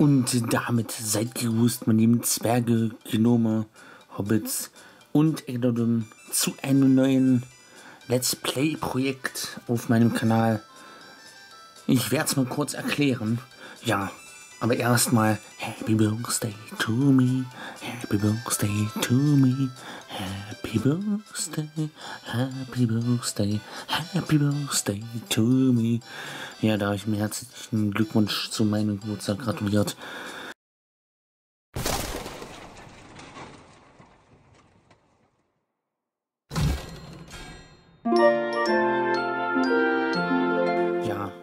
Und damit seid gegrüßt, meine lieben Zwerge, Gnome, Hobbits und Eldodon zu einem neuen Let's Play-Projekt auf meinem Kanal. Ich werde es mal kurz erklären. Ja, aber erstmal Happy Birthday to me, Happy Birthday to me, Happy Birthday, Happy Birthday, Happy Birthday to me. Ja, da habe ich mir herzlichen Glückwunsch zu meinem Geburtstag gratuliert. Ja.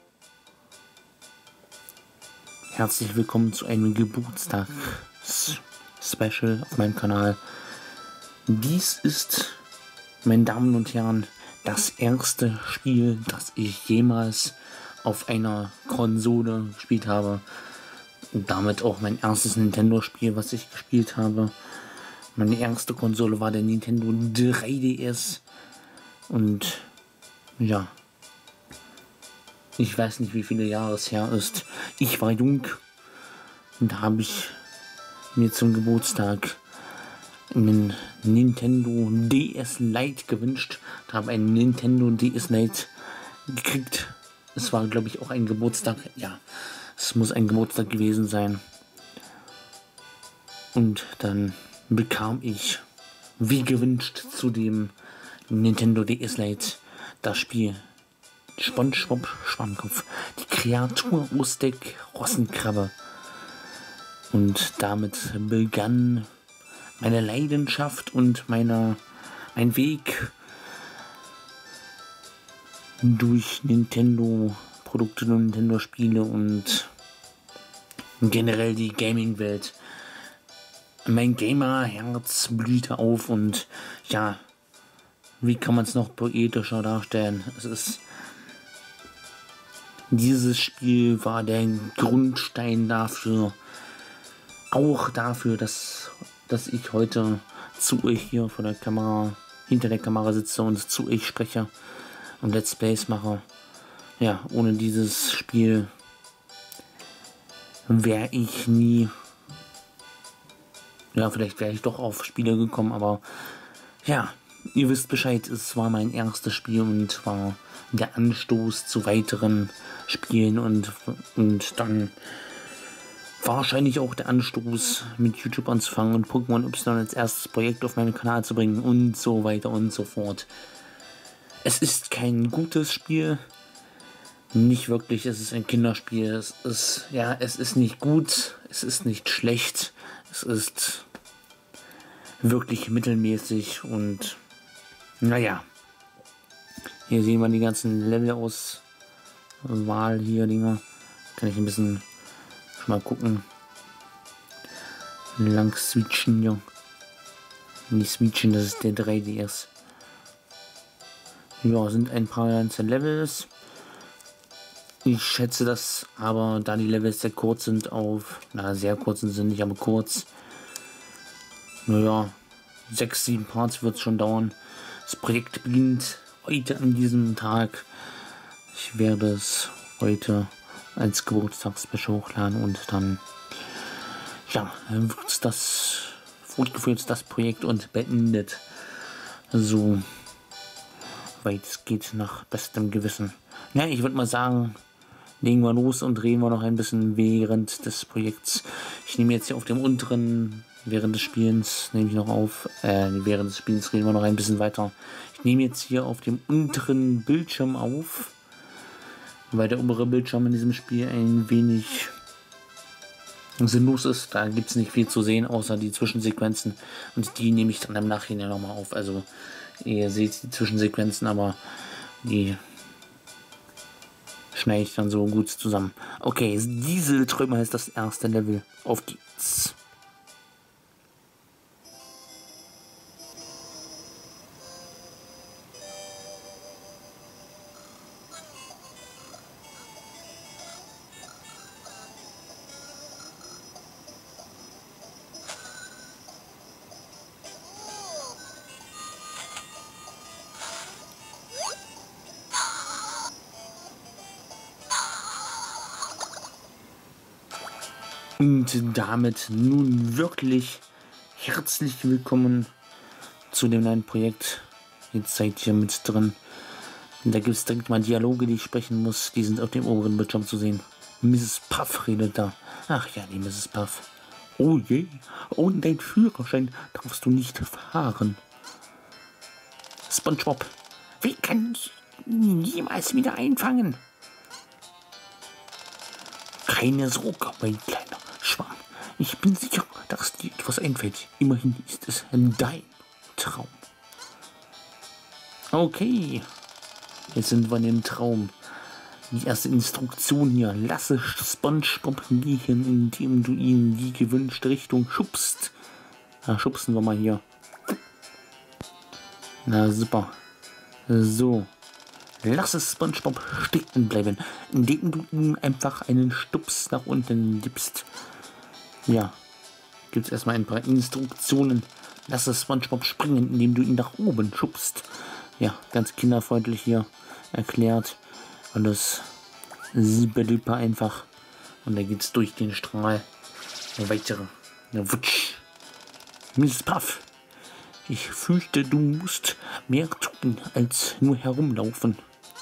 Herzlich willkommen zu einem Geburtstags-Special auf meinem Kanal. Dies ist, meine Damen und Herren, das erste Spiel, das ich jemals auf einer Konsole gespielt habe. Und damit auch mein erstes Nintendo-Spiel, was ich gespielt habe. Meine erste Konsole war der Nintendo 3DS. Und ja, ich weiß nicht, wie viele Jahre es her ist. Ich war jung und da habe ich mir zum Geburtstag einen Nintendo DS Lite gewünscht. Da habe einen Nintendo DS Lite gekriegt. Es war, glaube ich, auch ein Geburtstag. Ja, es muss ein Geburtstag gewesen sein. Und dann bekam ich, wie gewünscht, zu dem Nintendo DS Lite das Spiel SpongeBob Schwammkopf, die Kreatur aus der Rossenkrabbe. Und damit begann meine Leidenschaft und mein Weg durch Nintendo-Produkte und Nintendo-Spiele und generell die Gaming-Welt. Mein Gamer-Herz blühte auf und ja, wie kann man es noch poetischer darstellen? Dieses Spiel war der Grundstein dafür, auch dafür, dass ich heute zu euch hier vor der Kamera, hinter der Kamera sitze und zu euch spreche und Let's Plays mache. Ja, ohne dieses Spiel wäre ich nie, ja, vielleicht wäre ich doch auf Spiele gekommen, aber ja, ihr wisst Bescheid, es war mein erstes Spiel und war der Anstoß zu weiteren Spielen und dann wahrscheinlich auch der Anstoß, mit YouTube anzufangen und Pokémon Y als erstes Projekt auf meinen Kanal zu bringen und so weiter und so fort. Es ist kein gutes Spiel, nicht wirklich, es ist ein Kinderspiel, es ist nicht gut, es ist nicht schlecht, es ist wirklich mittelmäßig und naja, hier sehen wir die ganzen Level-Auswahl hier, Dinger, kann ich ein bisschen mal gucken. Lang switchen, ja. Nicht switchen, das ist der 3DS. Ja, sind ein paar ganze Levels. Ich schätze das, aber da die Levels sehr kurz sind, sehr kurz sind nicht, aber kurz. Naja, 6-7 Parts wird es schon dauern. Das Projekt beginnt heute an diesem Tag. Ich werde es heute als Geburtstagsspecial hochladen und dann wird das fortgeführt, das Projekt und beendet. So weit es geht nach bestem Gewissen. Ja, ich würde mal sagen, legen wir los und reden wir noch ein bisschen während des Projekts. Ich nehme jetzt hier auf dem unteren, während des Spielens nehme ich noch auf, während des Spielens reden wir noch ein bisschen weiter. Ich nehme jetzt hier auf dem unteren Bildschirm auf, weil der obere Bildschirm in diesem Spiel ein wenig sinnlos ist. Da gibt es nicht viel zu sehen, außer die Zwischensequenzen. Und die nehme ich dann im Nachhinein nochmal auf. Also ihr seht die Zwischensequenzen, aber die schneide ich dann so gut zusammen. Okay, Dieselträumer ist das erste Level. Auf geht's. Und damit nun wirklich herzlich willkommen zu dem neuen Projekt. Jetzt seid ihr mit drin. Und da gibt es direkt mal Dialoge, die ich sprechen muss. Die sind auf dem oberen Bildschirm zu sehen. Mrs. Puff redet da. Ach ja, die Mrs. Puff. Oh je, ohne deinen Führerschein darfst du nicht fahren. SpongeBob, wie kann ich ihn jemals wieder einfangen? Keine Sorge, mein kleiner Schwamm. Ich bin sicher, dass dir etwas einfällt. Immerhin ist es dein Traum. Okay, jetzt sind wir in dem Traum. Die erste Instruktion hier. Lasse SpongeBob gehen, indem du ihn in die gewünschte Richtung schubst. Na, schubsen wir mal hier. Na super. So. Lasse SpongeBob stecken bleiben, indem du ihm einfach einen Stups nach unten gibst. Ja. Gibt es erstmal ein paar Instruktionen. Lasse SpongeBob springen, indem du ihn nach oben schubst. Ja, ganz kinderfreundlich hier erklärt. Alles super duper einfach. Und da geht's durch den Strahl. Eine weitere. Eine Wutsch. Mrs. Puff. Ich fürchte, du musst mehr tun, als nur herumlaufen.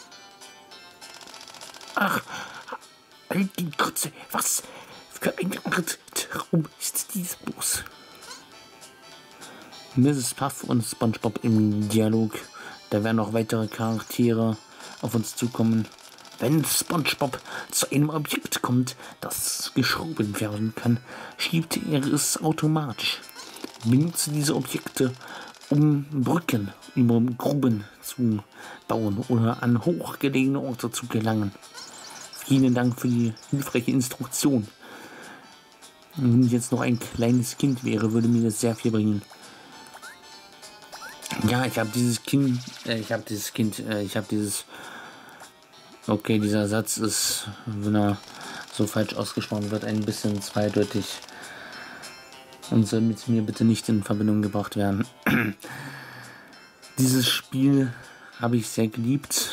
Ach, halt die Grütze. Was für ein Traum ist dies bloß? Mrs. Puff und SpongeBob im Dialog. Da werden noch weitere Charaktere auf uns zukommen. Wenn SpongeBob zu einem Objekt kommt, das geschoben werden kann, schiebt er es automatisch. Benutze diese Objekte, um Brücken über Gruben zu bauen oder an hochgelegene Orte zu gelangen. Vielen Dank für die hilfreiche Instruktion. Wenn ich jetzt noch ein kleines Kind wäre, würde mir das sehr viel bringen. Ja, ich habe dieses Okay, dieser Satz ist, wenn er so falsch ausgesprochen wird, ein bisschen zweideutig und soll mit mir bitte nicht in Verbindung gebracht werden. Dieses Spiel habe ich sehr geliebt.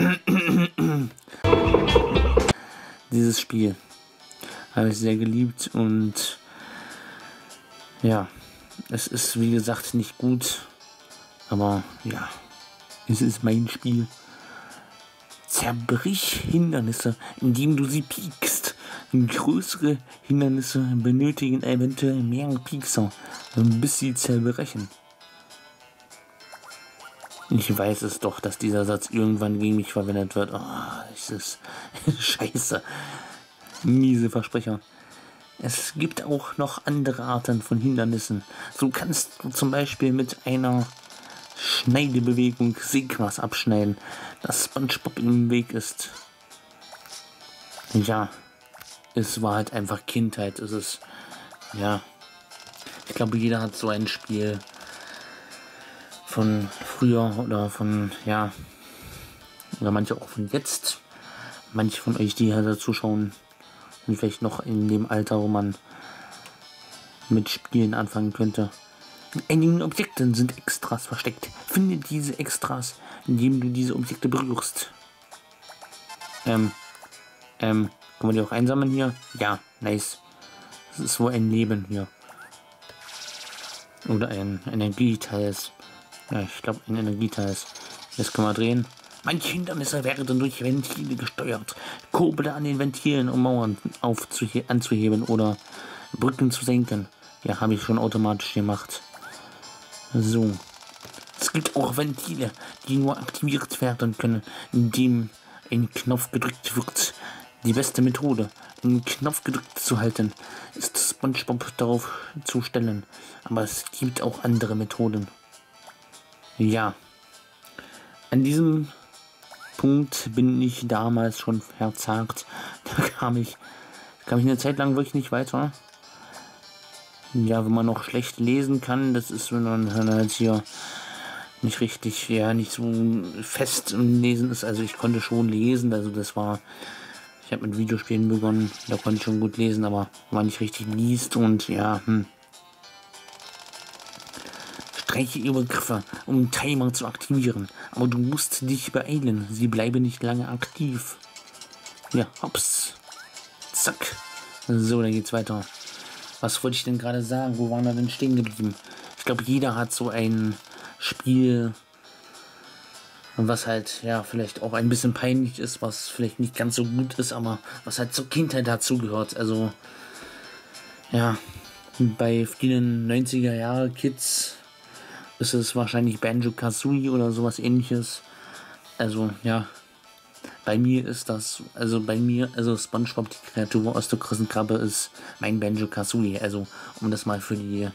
Dieses Spiel habe ich sehr geliebt und ja, es ist wie gesagt nicht gut, aber ja, es ist mein Spiel. Zerbrich Hindernisse, indem du sie piekst. Größere Hindernisse benötigen eventuell mehr Piekser, bis sie zerbrechen. Ich weiß es doch, dass dieser Satz irgendwann gegen mich verwendet wird. Oh, das ist scheiße. Miese Versprecher. Es gibt auch noch andere Arten von Hindernissen. So kannst du zum Beispiel mit einer Schneidebewegung Seegras abschneiden, das SpongeBob im Weg ist. Ja, es war halt einfach Kindheit. Es ist, ja, ich glaube, jeder hat so ein Spiel von früher oder von, ja, oder manche auch von jetzt. Manche von euch, die hier da zuschauen, sind vielleicht noch in dem Alter, wo man mit Spielen anfangen könnte. In einigen Objekten sind Extras versteckt. Finde diese Extras, indem du diese Objekte berührst. Können wir die auch einsammeln hier? Ja, nice. Das ist wohl ein Leben hier. Oder ein Energieteil. Ja, ich glaube ein Energieteil. Jetzt können wir drehen. Manche Hindernisse werden durch Ventile gesteuert. Kurble an den Ventilen, um Mauern anzuheben oder Brücken zu senken. Ja, habe ich schon automatisch gemacht. So. Es gibt auch Ventile, die nur aktiviert werden können, indem ein Knopf gedrückt wird. Die beste Methode, einen Knopf gedrückt zu halten, ist SpongeBob darauf zu stellen. Aber es gibt auch andere Methoden. Ja. An diesem Punkt bin ich damals schon verzagt. Da kam ich eine Zeit lang wirklich nicht weiter. Ja, wenn man noch schlecht lesen kann, das ist, wenn man halt hier nicht richtig, ja, nicht so fest im Lesen ist. Also ich konnte schon lesen, also das war, ich habe mit Videospielen begonnen, da konnte ich schon gut lesen, aber wenn man nicht richtig liest und ja, Streiche Übergriffe, um Timer zu aktivieren, aber du musst dich beeilen, sie bleiben nicht lange aktiv. Ja, hops, zack, So, dann geht's weiter. Was wollte ich denn gerade sagen? Wo waren wir denn stehen geblieben? Ich glaube, jeder hat so ein Spiel, was halt, ja, vielleicht auch ein bisschen peinlich ist, was vielleicht nicht ganz so gut ist, aber was halt zur Kindheit dazugehört. Also, ja, bei vielen 90er-Jahre-Kids ist es wahrscheinlich Banjo-Kazooie oder sowas ähnliches. Also, ja, bei mir ist das, also SpongeBob, die Kreatur aus der großen Krabbe, ist mein Banjo-Kazooie. Also, um das mal für die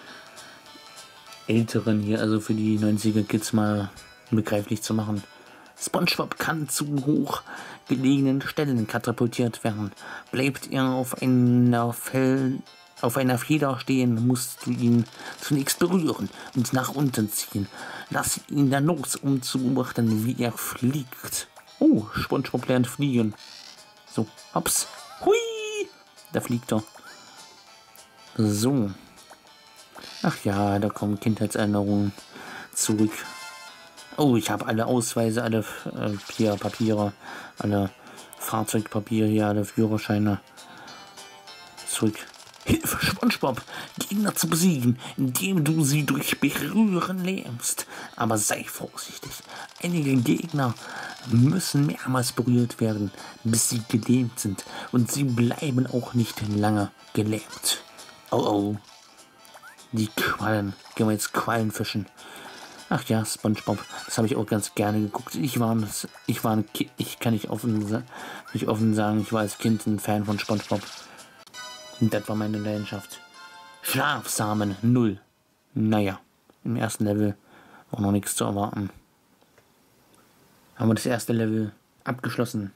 Älteren hier, also für die 90er-Kids mal begreiflich zu machen. SpongeBob kann zu hoch gelegenen Stellen katapultiert werden. Bleibt er auf einer Feder stehen, musst du ihn zunächst berühren und nach unten ziehen. Lass ihn dann los, um zu beobachten, wie er fliegt. Oh, SpongeBob lernt fliegen. So, hops. Hui! Da fliegt er. So. Ach ja, da kommen Kindheitserinnerungen zurück. Oh, ich habe alle Ausweise, alle Papiere, alle Fahrzeugpapiere hier, alle Führerscheine zurück. Hilfe, SpongeBob! Gegner zu besiegen, indem du sie durch Berühren lähmst. Aber sei vorsichtig. Einige Gegner müssen mehrmals berührt werden, bis sie gelähmt sind. Und sie bleiben auch nicht lange gelähmt. Oh oh. Die Quallen. Gehen wir jetzt Quallen fischen. Ach ja, SpongeBob. Das habe ich auch ganz gerne geguckt. Ich kann nicht offen sagen, ich war als Kind ein Fan von SpongeBob. Und das war meine Leidenschaft. Schlafsamen 0. Naja, im ersten Level war noch nichts zu erwarten. Haben wir das erste Level abgeschlossen.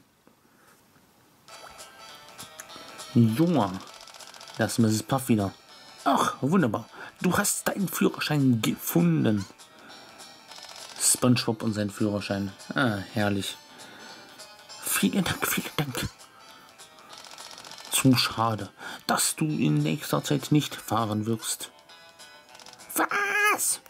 Junge, das ist Mrs. Puff wieder. Ach, wunderbar. Du hast deinen Führerschein gefunden. SpongeBob und sein Führerschein. Ah, herrlich. Vielen Dank, vielen Dank. Zu schade, dass du in nächster Zeit nicht fahren wirst. Was?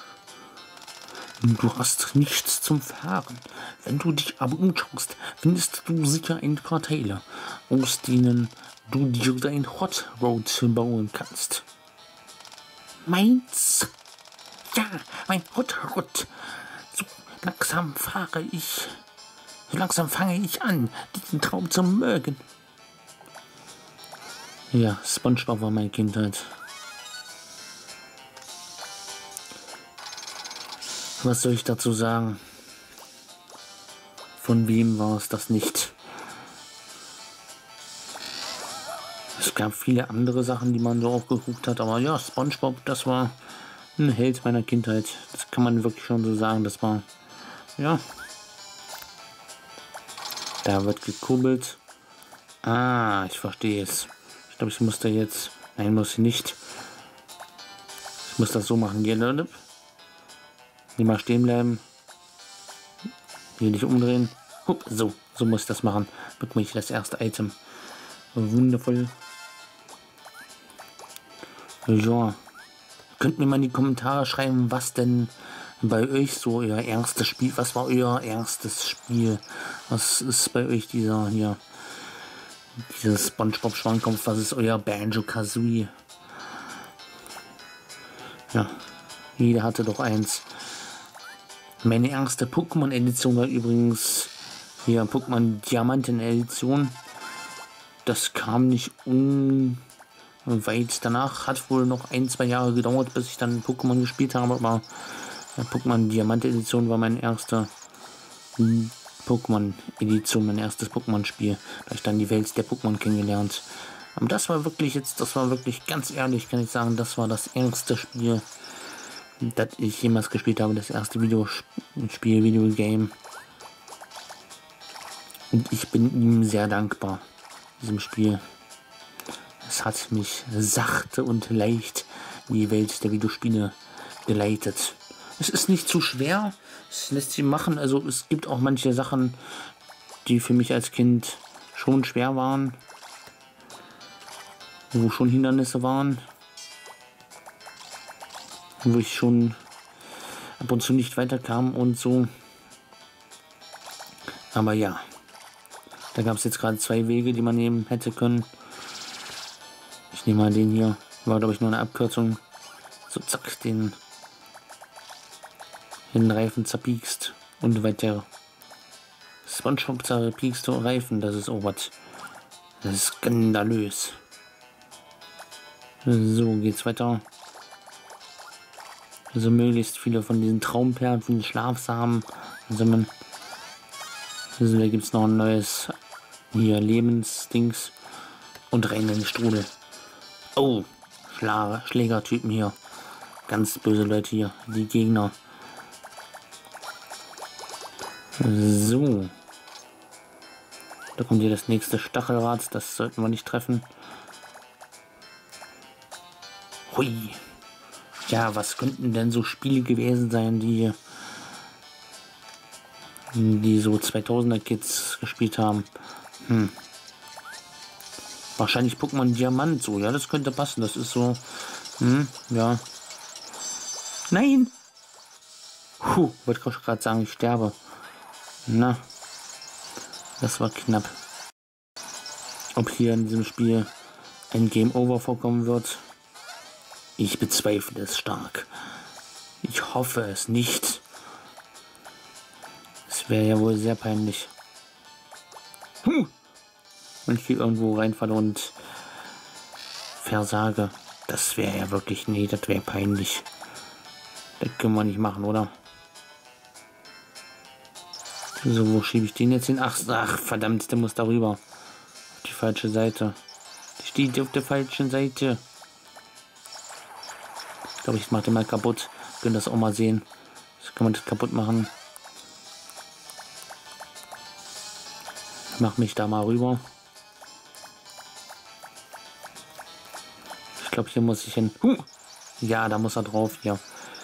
Du hast nichts zum Fahren. Wenn du dich aber umschaust, findest du sicher ein paar Teile, aus denen du dir dein Hot Rod bauen kannst. Meins? Ja, mein Hot Rod. So langsam fange ich an, diesen Traum zu mögen. Ja, SpongeBob war meine Kindheit. Was soll ich dazu sagen? Von wem war es das nicht? Es gab viele andere Sachen, die man so auch geguckt hat, aber ja, SpongeBob, das war ein Held meiner Kindheit. Das kann man wirklich schon so sagen. Das war, ja. Da wird gekurbelt. Ah, ich verstehe es. Ich glaube, ich muss da jetzt... Nein, muss ich nicht. Ich muss das so machen. Hier, Leute. Hier mal stehen bleiben. Hier nicht umdrehen. So muss ich das machen. Bekomme ich das erste Item. Wundervoll. Ja. Könnt mir mal in die Kommentare schreiben, was denn bei euch so euer erstes Spiel... Was war euer erstes Spiel? Was ist bei euch dieser hier... Dieses SpongeBob Schwammkopf, was ist euer Banjo-Kazooie? Ja, jeder hatte doch eins. Meine erste Pokémon-Edition war übrigens hier Pokémon Diamanten-Edition. Das kam nicht weit danach. Hat wohl noch 1-2 Jahre gedauert, bis ich dann Pokémon gespielt habe. Aber Pokémon Diamant-Edition war mein erster Pokémon-Edition, mein erstes Pokémon-Spiel. Da habe ich dann die Welt der Pokémon kennengelernt. Aber das war wirklich ganz ehrlich, kann ich sagen, das war das erste Spiel, das ich jemals gespielt habe. Das erste Videogame. Und ich bin ihm sehr dankbar, diesem Spiel. Es hat mich sachte und leicht in die Welt der Videospiele geleitet. Es ist nicht zu schwer, es lässt sich machen, also es gibt auch manche Sachen, die für mich als Kind schon schwer waren, wo schon Hindernisse waren, wo ich schon ab und zu nicht weiterkam und so. Aber ja, da gab es jetzt gerade 2 Wege, die man nehmen hätte können. Ich nehme mal den hier. War, glaube ich, nur eine Abkürzung. So, zack, den Reifen zerpiekst. Und weiter. SpongeBob zerpiekst Reifen. Das ist auch was. Das ist skandalös. So, geht's weiter. Also möglichst viele von diesen Traumperlen, von den Schlafsamen sammeln. Also da gibt es noch ein neues hier Lebensdings und rein in den Strudel. Oh, Schlägertypen hier. Ganz böse Leute hier, die Gegner. So. Da kommt hier das nächste Stachelrad, das sollten wir nicht treffen. Hui. Ja, was könnten denn so Spiele gewesen sein, die so 2000er Kids gespielt haben? Wahrscheinlich Pokémon Diamant so. Ja, das könnte passen. Das ist so. Ja. Nein! Wollte ich gerade sagen, ich sterbe. Na. Das war knapp. Ob hier in diesem Spiel ein Game Over vorkommen wird? Ich bezweifle es stark. Ich hoffe es nicht. Es wäre ja wohl sehr peinlich. Und ich gehe irgendwo reinfalle und versage. Das wäre ja wirklich... Nee, das wäre peinlich. Das können wir nicht machen, oder? So, wo schiebe ich den jetzt hin? Ach, verdammt, der muss darüber. Auf die falsche Seite. Die steht auf der falschen Seite. Ich glaube, ich mache den mal kaputt. Können das auch mal sehen. Das kann man das kaputt machen. Ich mache mich da mal rüber. Ich glaube, hier muss ich hin. Ja, da muss er drauf. Ja.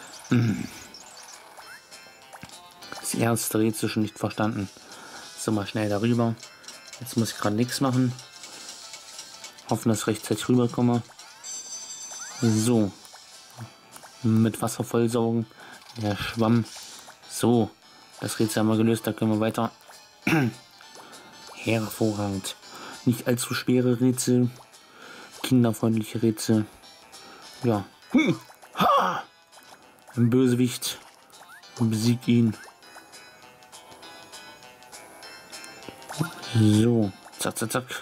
Das erste Rätsel schon nicht verstanden. So, mal schnell darüber. Jetzt muss ich gerade nichts machen. Hoffen, dass ich rechtzeitig rüberkomme. So. Mit Wasser vollsaugen. Der Schwamm. So. Das Rätsel haben wir gelöst. Da können wir weiter. Hervorragend. Nicht allzu schwere Rätsel. Kinderfreundliche Rätsel. Ja. Ein Bösewicht. Besiegt ihn. So. Zack, zack, zack.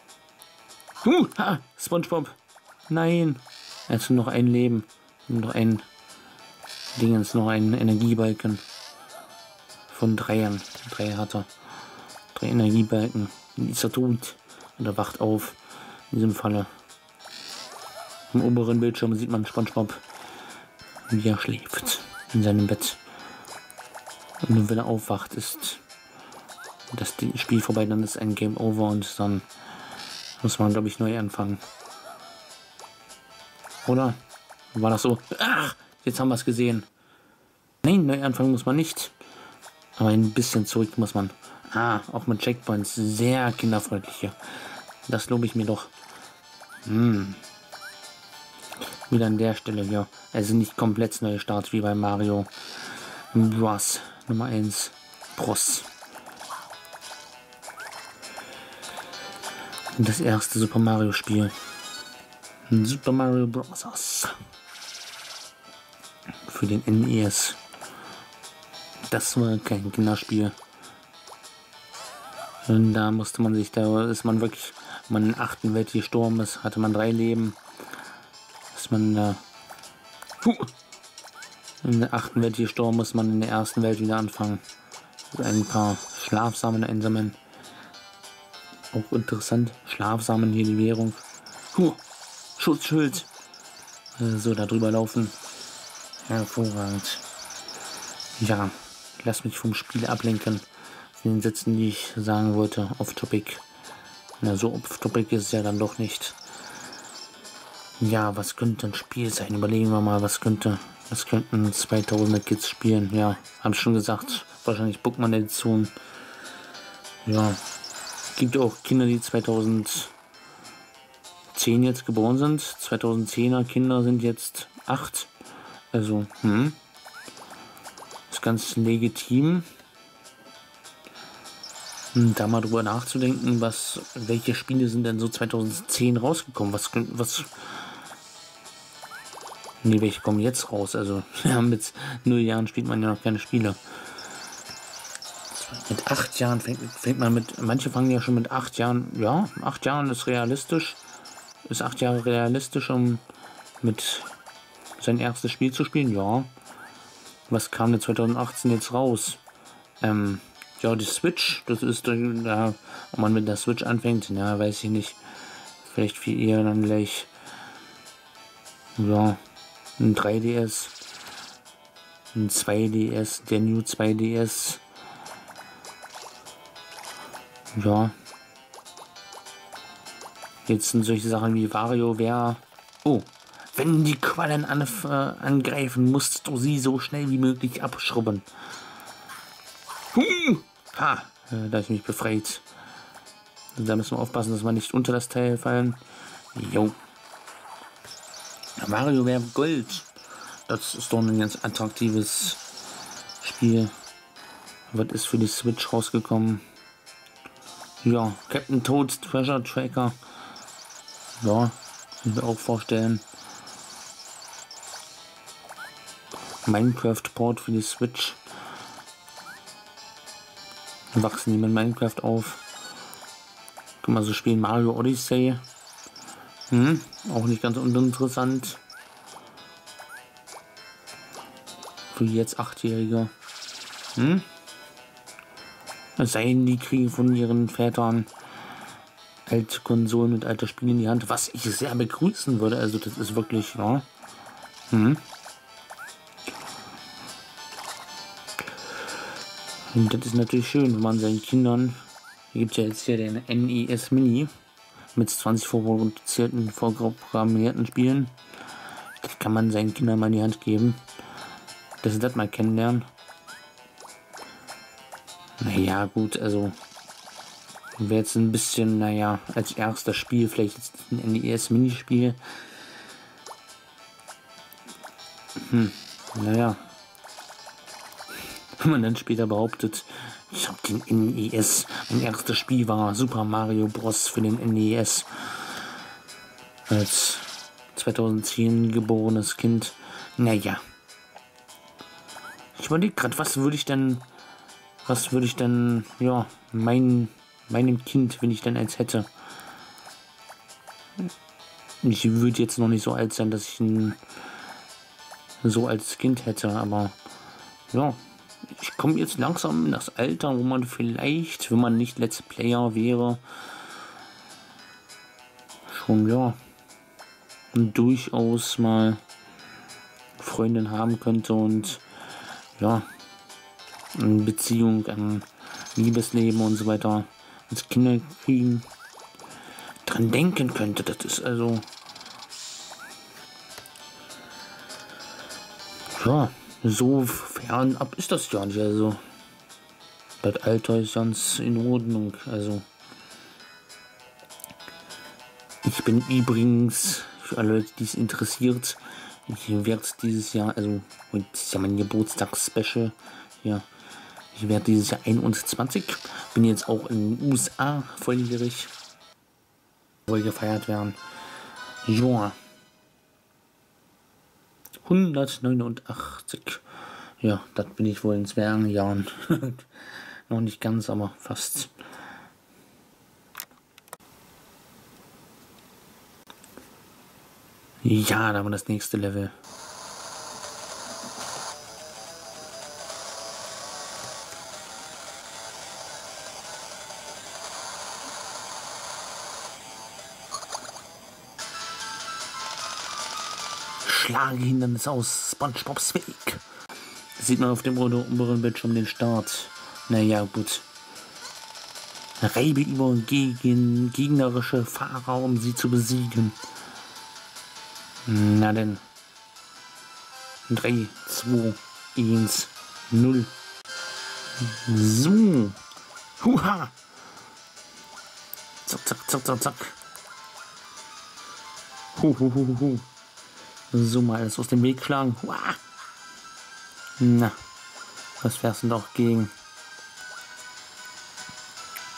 SpongeBob. Nein. Er hat noch ein Leben. Noch ein Dingens, noch ein Energiebalken. Von 3. 3 hat er. 3 Energiebalken. Ist er tot. Oder wacht auf. In diesem Falle. Im oberen Bildschirm sieht man SpongeBob, wie er schläft. In seinem Bett. Und wenn er aufwacht, ist das Spiel vorbei. Dann ist ein Game Over und dann muss man, glaube ich, neu anfangen. Oder? War das so? Ach, jetzt haben wir es gesehen. Nein, neu anfangen muss man nicht. Aber ein bisschen zurück muss man. Auch mit Checkpoints. Sehr kinderfreundlich hier. Das lobe ich mir doch. Wieder an der Stelle hier. Also nicht komplett neue Start wie bei Mario Bros. Nummer 1. Bros. Das erste Super Mario Spiel. Super Mario Bros. Für den NES. Das war kein Kinderspiel. Und da musste man sich, da ist man wirklich, wenn man in der 8. Welt gestorben ist, hatte man 3 Leben. Ist man da in der 8. Welt gestorben, muss man in der 1. Welt wieder anfangen. Also ein paar Schlafsamen einsammeln. Auch interessant. Schlafsamen hier die Währung. Schutzschild. So, da drüber laufen. Hervorragend. Ja, lass mich vom Spiel ablenken. Von den Sätzen, die ich sagen wollte. Off-Topic. Na, so off-Topic ist es ja dann doch nicht. Ja, was könnte ein Spiel sein? Überlegen wir mal, was könnten 2000er Kids spielen? Ja, habe ich schon gesagt. Wahrscheinlich Pokémon Edition. Ja, gibt auch Kinder, die 2010 jetzt geboren sind. 2010er Kinder sind jetzt 8. Also, ist ganz legitim. Da mal drüber nachzudenken, welche Spiele sind denn so 2010 rausgekommen? Nee, welche kommen jetzt raus? Also, ja, mit 0 Jahren spielt man ja noch keine Spiele. Mit 8 Jahren fängt man mit, manche fangen ja schon mit 8 Jahren, ja, 8 Jahren ist realistisch. Ist 8 Jahre realistisch, um mit sein erstes Spiel zu spielen? Ja. Was kam denn 2018 jetzt raus? Ja, die Switch, das ist, ja, ob man mit der Switch anfängt, ja, weiß ich nicht. Vielleicht viel eher dann gleich, ja, ein 3DS, ein 2DS, der New 2DS. Ja. Jetzt sind solche Sachen wie WarioWare. Oh, wenn die Quallen angreifen, musst du sie so schnell wie möglich abschrubben. Ha, da habe ich mich befreit. Also da müssen wir aufpassen, dass wir nicht unter das Teil fallen. Jo. WarioWare Gold. Das ist doch ein ganz attraktives Spiel. Was ist für die Switch rausgekommen? Ja, Captain Toad's Treasure Tracker. Ja, kann ich mir auch vorstellen. Minecraft Port für die Switch. Wachsen die mit Minecraft auf. Kann man so spielen. Mario Odyssey. Auch nicht ganz uninteressant. Für jetzt 8-Jährige. Es sei denn, die kriegen von ihren Vätern alte Konsolen mit alter Spiele in die Hand, was ich sehr begrüßen würde. Also das ist wirklich, ja. Und das ist natürlich schön, wenn man seinen Kindern, hier gibt es ja jetzt hier den NES Mini mit 20 vorprogrammierten Spielen. Das kann man seinen Kindern mal in die Hand geben, dass sie das mal kennenlernen. Naja, gut, also wäre jetzt ein bisschen, naja, als erstes Spiel vielleicht jetzt ein NES-Minispiel. Naja. Wenn man dann später behauptet, ich habe den NES, mein erstes Spiel war Super Mario Bros. Für den NES. Als 2010 geborenes Kind. Naja. Ich überlege gerade, was würde ich denn, ja, meinem Kind, wenn ich denn eins hätte. Ich würde jetzt noch nicht so alt sein, dass ich ihn so als Kind hätte, aber ja, ich komme jetzt langsam in das Alter, wo man vielleicht, wenn man nicht Let's Player wäre, schon, ja, durchaus mal Freundin haben könnte und ja, eine Beziehung, ein Liebesleben und so weiter, als Kinder kriegen, dran denken könnte. Das ist also, ja, so fernab ist das ja nicht. Also das Alter ist ganz in Ordnung. Also ich bin übrigens, für alle Leute, die es interessiert, ich werde dieses Jahr, also das ist ja mein Geburtstagsspecial, ja, ich werde dieses Jahr 21, bin jetzt auch in den USA volljährig, soll gefeiert werden. Ja. 189. Ja, das bin ich wohl in Zwergenjahren. Noch nicht ganz, aber fast. Ja, da haben wir das nächste Level. Schlagehindernis aus SpongeBob's Weg. Da sieht man auf dem oberen Bildschirm den Start. Naja, gut. Reibe über gegen gegnerische Fahrer, um sie zu besiegen. Na denn. 3, 2, 1, 0. So. Huha. Zack, zack, zack, zack, zack. Hu. So, mal alles aus dem Weg schlagen. Uah. Na, was fährst du doch gegen?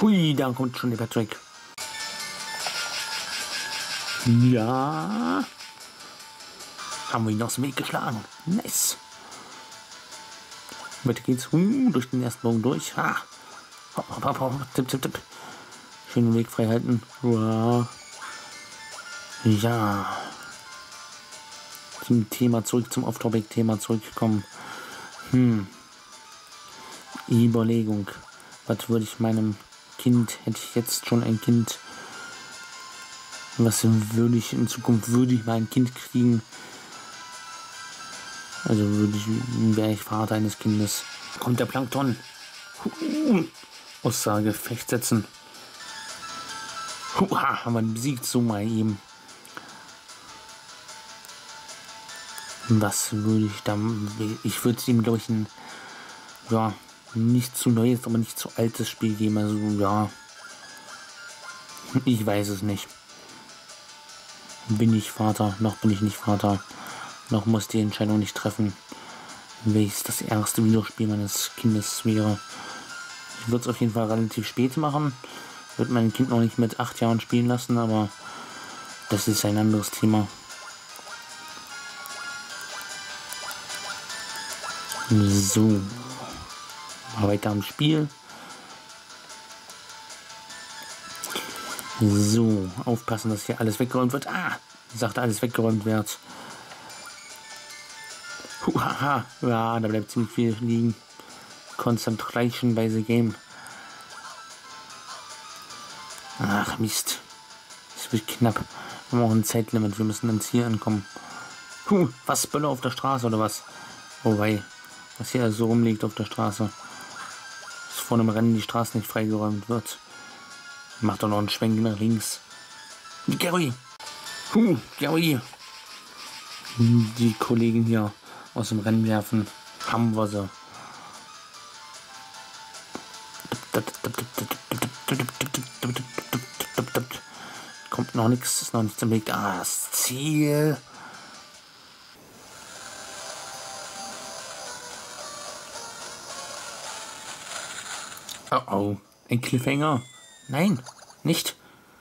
Hui, da kommt schon der Patrick. Ja. Haben wir ihn aus dem Weg geschlagen. Nice. Weiter geht's. Durch den ersten Bogen durch. Ha. Hopp, hopp, hopp, hopp. Tipp, tipp, tipp. Schön den Weg frei halten. Wow. Ja. Zum Thema zurück, zum Off-Topic-Thema zurückkommen. Überlegung. Was würde ich meinem Kind, hätte ich jetzt schon ein Kind, was würde ich in Zukunft, würde ich mein Kind kriegen? Also wäre ich Vater eines Kindes. Kommt der Plankton. Aussage, Fecht setzen. Haben wir besiegt, so mal eben. Was würde ich dann... Ich würde ihm, glaube ich, ein... Ja, nicht zu neues, aber nicht zu altes Spiel geben. Also, ja... Ich weiß es nicht. Bin ich Vater? Noch bin ich nicht Vater. Noch muss die Entscheidung nicht treffen, welches das erste Videospiel meines Kindes wäre. Ich würde es auf jeden Fall relativ spät machen. Würde mein Kind noch nicht mit 8 Jahren spielen lassen, aber das ist ein anderes Thema. So. Mal weiter am Spiel. So, aufpassen, dass hier alles weggeräumt wird. Ah, ich sagte, alles weggeräumt wird. Haha, ja, da bleibt ziemlich viel liegen. Concentration by the game. Ach, Mist. Es wird knapp. Wir haben auch ein Zeitlimit. Wir müssen ins Ziel ankommen. Was? Böller auf der Straße oder was? Wobei, was hier so rumliegt auf der Straße. Dass vor einem Rennen die Straße nicht freigeräumt wird. Macht doch noch einen Schwenk nach links. Gary! Gary! Die Kollegen hier aus dem Rennen werfen. Haben wir sie. Kommt noch nichts, ist noch nicht zum Weg. Ah, das Ziel. Oh oh, ein Cliffhanger. Nein, nicht.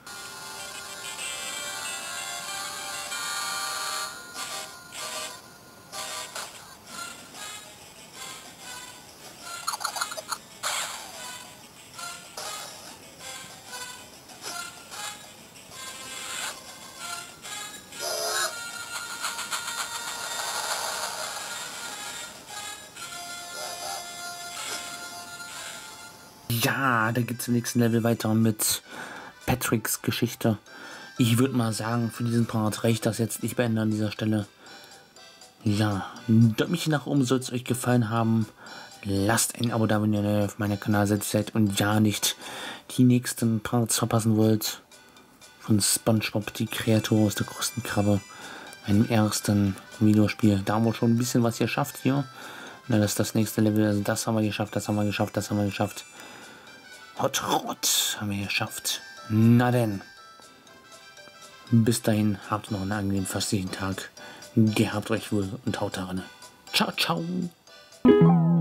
Ja, da geht es im nächsten Level weiter mit Patricks Geschichte. Ich würde mal sagen, für diesen Part reicht das jetzt. Ich beende an dieser Stelle. Ja, mich nach oben soll es euch gefallen haben. Lasst ein Abo da, wenn ihr auf meinem Kanal seid und ja nicht die nächsten Parts verpassen wollt. Von SpongeBob, die Kreatur aus der Krustenkrabbe. Meinem ersten Videospiel. Da haben wir schon ein bisschen was geschafft hier. Na, das ist das nächste Level. Also das haben wir geschafft, das haben wir geschafft, das haben wir geschafft. Hot Rot haben wir geschafft. Na denn. Bis dahin, habt noch einen angenehmen festlichen Tag. Gehabt euch wohl und haut daran. Ciao, ciao.